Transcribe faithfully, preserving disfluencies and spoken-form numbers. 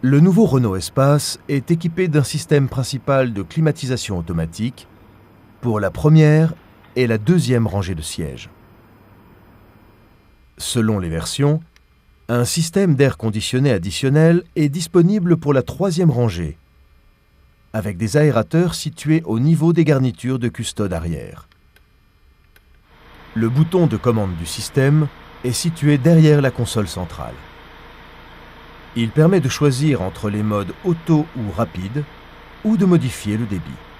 Le nouveau Renault Espace est équipé d'un système principal de climatisation automatique pour la première et la deuxième rangée de sièges. Selon les versions, un système d'air conditionné additionnel est disponible pour la troisième rangée, avec des aérateurs situés au niveau des garnitures de custode arrière. Le bouton de commande du système est situé derrière la console centrale. Il permet de choisir entre les modes auto ou rapide ou de modifier le débit.